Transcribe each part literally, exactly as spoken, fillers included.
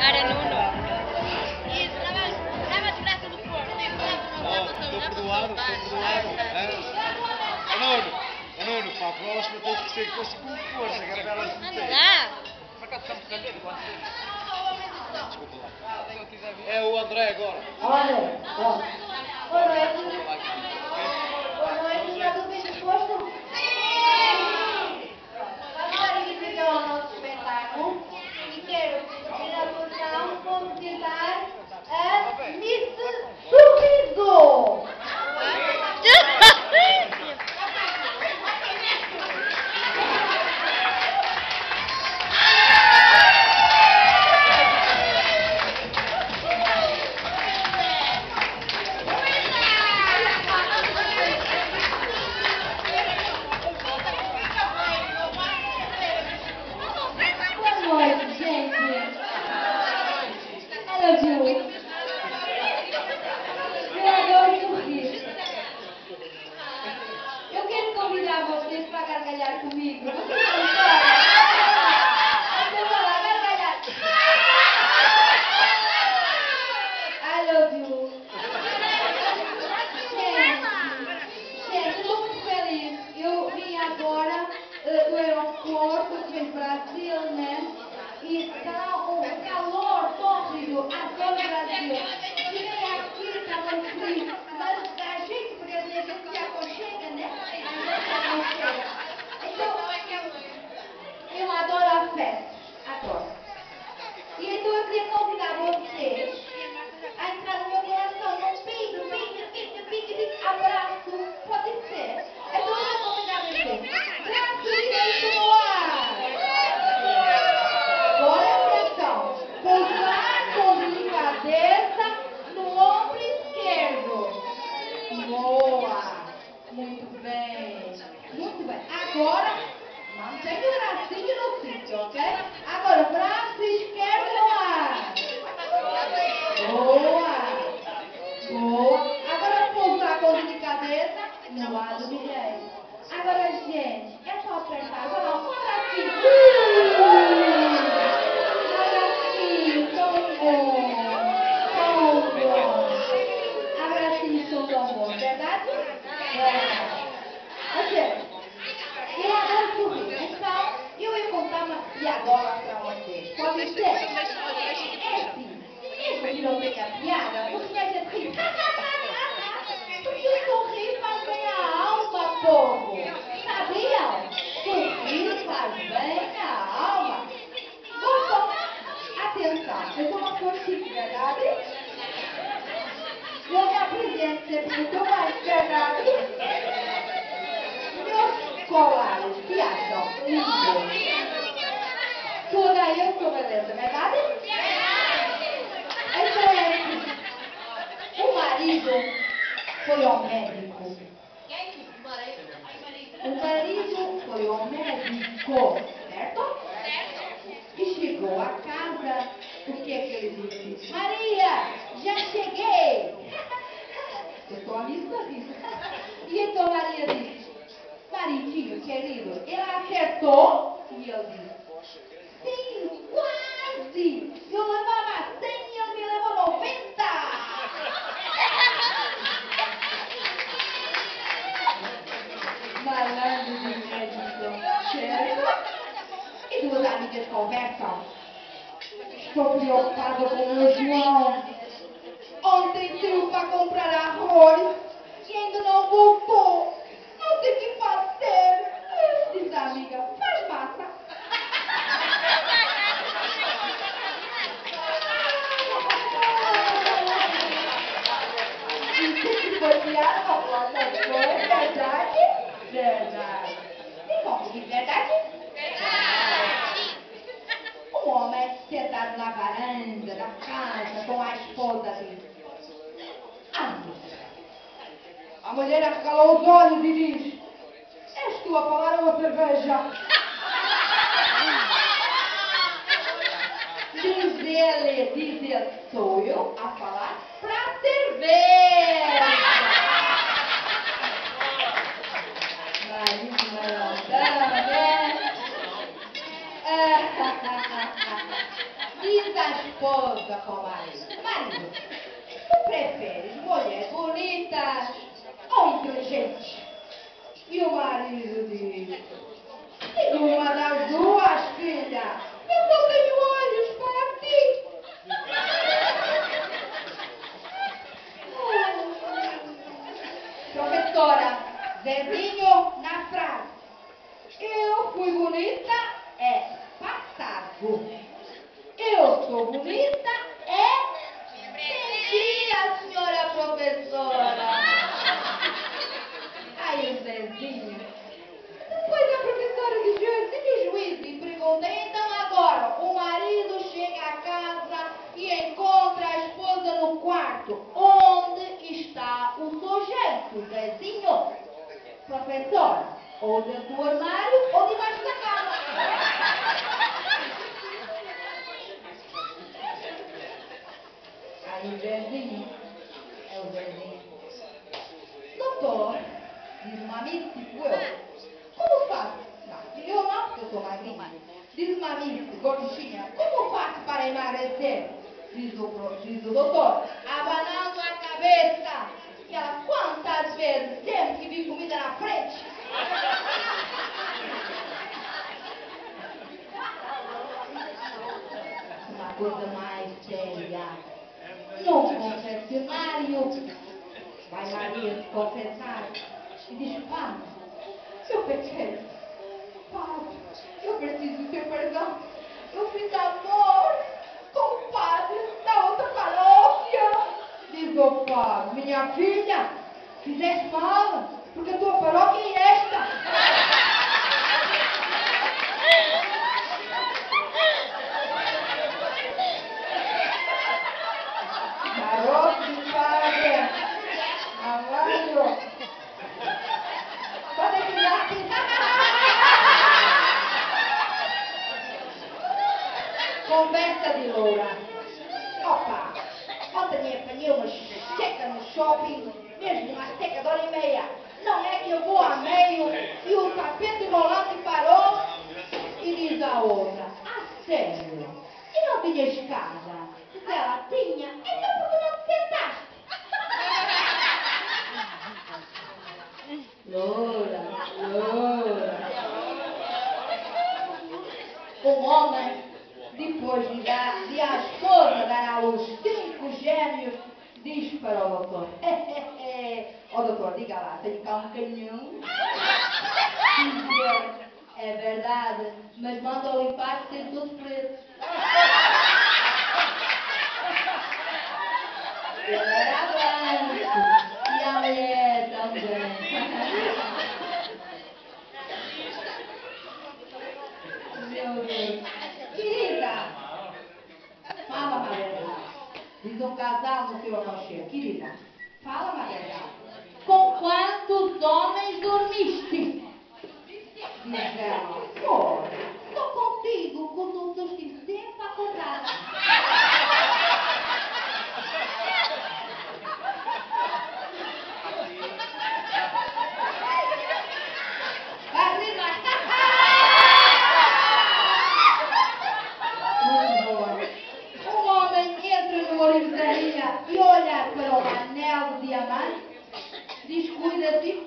Ora, Nuno. Isso, estava depressa do Porto. Estou perdoado, estou perdoado. Ó Nuno, ó Nuno, para a próxima tens que ser com força, que era para elas não Anda terem. lá. Por acaso estamos calhando quando Desculpa lá. É o André agora. Olha, ó. Boa noite. Desculpa lá, cara. Boa noite, está tudo bem disposto? Sim! Vamos dar início ao nosso espetáculo e quero pedir a atenção para apresentar a Miss Sorriso! Boa noite, gente! I love you! Eu adoro sorrir. Eu quero convidar vocês para gargalhar comigo. Vocês não sabem? Então vai lá, gargalhar. I love you. Gente, gente, eu estou muito feliz. Eu vim agora uh, do aeroporto, que vem do Brasil, né? E está um calor tórrido. Adoro o Brasil. Cheguei aqui, estava um frio, mas a gente, porque a gente se aconchega, né? A gente se aconchega. Então, eu adoro a festa. Adoro. E então eu queria convidar vocês a entrar no meu coração num pique, pique, pique, pique, pique, abraço. Pode ser? Então eu vou convidar vocês. Braço direito no ar. Agora atenção. Pousar com delicadeza no ombro esquerdo. Boa. Muito bem. Muito bem. Agora, mantenha o bracinho no sítio, ok? Agora, braço esquerdo no ar. Boa. Boa. Agora, pousar com delicadeza no lado direito. Agora, gente, é só apertar. Vai lá, um abracinho. Um abracinho, tão bom. Tão bom. Abracinhos são tão bons, verdade? Verdade. Ok. Eu adoro sorrir. Então, eu ia contar uma piadola pra vocês. Pode ser? É sim. Mesmo que não tenha piada, você vai dizer assim. Porque o sorrir faz bem a alma, povo. Sabiam? Sorrir faz bem a alma. Gostou? Atenção, eu sou uma coxinha, verdade? Eu me apresento sempre muito mais, verdade? Meus colares, que acham? Lindo. Toda eu sou beleza, verdade? Então é assim. O marido foi ao médico. O marido foi ao médico, certo? E chegou a casa, o que é que ele disse? Maria, já cheguei! Eu sou a Miss Sorriso. E então Maria disse, maridinho querido, ele acertou? E eu disse, sim, quase! Eu levava cem e ele me levou noventa! Malandro de médico, certo? E duas amigas conversam. Estou preocupado com o meu João. Ontem saiu para comprar arroz e ainda não voltou. Não sei o que fazer. Diz a amiga, faz massa. E se foi piada, uma planta foi verdade? Verdade. Tem como de verdade? Verdade. Um homem sentado na varanda da casa com a esposa dele. Ah, a mulher arregalou os olhos e diz, és tu a falar ou a cerveja? Diz ele, diz ele, sou eu a falar pra cerveja. Marido malandrão, né? Diz as esposa com o marido. Marido, tu preferes mulher bonita ou inteligente? E o marido diz: nenhuma das duas, filha. Eu só tenho olhos para ti. Professora, Zezinho na frase. Eu fui bonita é passado. Eu sou bonita é dia, senhora professora. Aí o Zezinho. Depois a professora de juízo e juízo e pergunta: então agora o marido chega a casa e encontra a esposa no quarto. Onde está o sujeito, Zezinho? Professora, ou dentro do armário ou debaixo da cama. Aí o Zezinho, é o Zezinho. Doutor, diz uma amiga, tipo eu, como faço? Não, eu não, porque eu sou magrinha. Diz uma amiga, gordinha, como faço para emagrecer? Diz o, diz o doutor, abanando a cabeça. E ela, quantas vezes temos que vir comida na frente? Uma coisa mais séria. No confessionário, vai Maria se confessar e diz: Padre, eu pequei. Padre, eu preciso do teu perdão. Eu fiz amor com o padre da outra paróquia. Diz o padre: minha filha, fizeste mal, porque a tua paróquia é esta. Garoto, padre, avanço. Pode tirar aqui. Conversa de loura. Opa, ontem apanhei uma seca no shopping, mesmo uma seca de hora e meia. Não é que eu vou a meio e o tapete rolante parou e diz a outra: a sério? E não tinhas casa? Diz ela: tinha. Então por que não te sentaste? Loura, loura. Um homem, depois de, dar, de a esposa dar à luz cinco gêmeos, diz para o doutor: ó doutor, diga lá, tenho cá um canhão? Diz ele: é verdade, mas manda ao limpar que tem todos pretos. Ele era branco e a mulher também. Meu Deus. Querida, fala, Maria. Diz um casal no seu aconchego. Querida, fala, Maria. Com quantos homens dormiste? Diz ela: pô, estou contigo, com os outros estive sempre acordada. Um homem entra numa livraria e olha para um anel de diamante, descuida-se.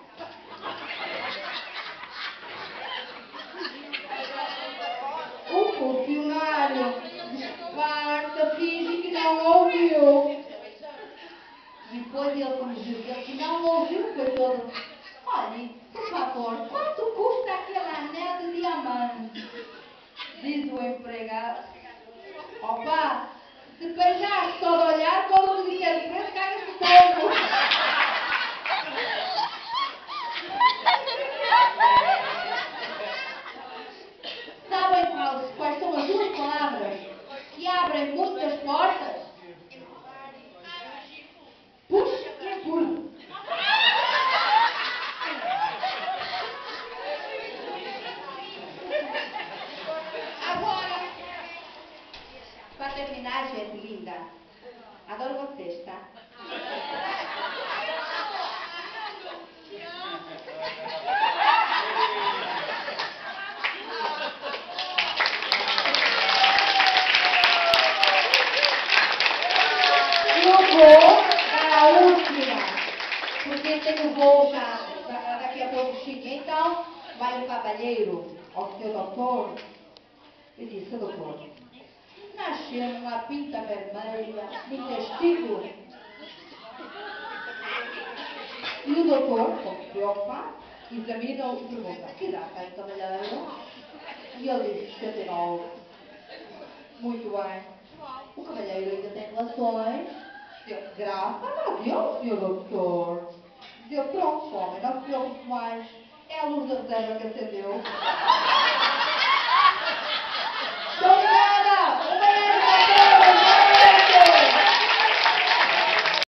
O funcionário disfarça, finge que não ouviu. Depois ele corrigiu que ele que não ouviu, foi todo: olhe, por favor, quanto custa aquele anel de diamante? Diz o empregado: opa, se beijaste só de olhar, quando me disser o preço, caga-se todo. Sabem quais, quais são as duas palavras que abrem muitas portas? Puxa e empurra. Agora, para terminar, gente linda, adoro vocês, tá? vou para a última, porque tenho voo já, daqui a pouco chique. Então, vai o cavalheiro ao seu doutor e diz: seu doutor, nasceu uma pinta vermelha no testículo. E o doutor, como se preocupa, examina-o e pergunta: que idade tem o cavalheiro? E ele diz: setenta e nove. Muito bem. O cavalheiro ainda tem relações? Deu graça a Deus, senhor doutor. Deu pronto, homem, não se preocupe mais. É a luz da reserva que acendeu.